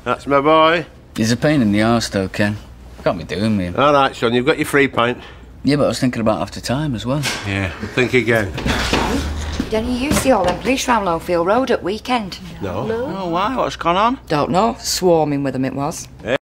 That's my boy. He's a pain in the arse, though, Ken. Can't be doing me. All right, son, you've got your free pint. Yeah, but I was thinking about after time as well. Yeah, think again. Denny, you see all them police round Lowfield Road at weekend? No. Oh, why? What's gone on? Don't know. Swarming with them it was.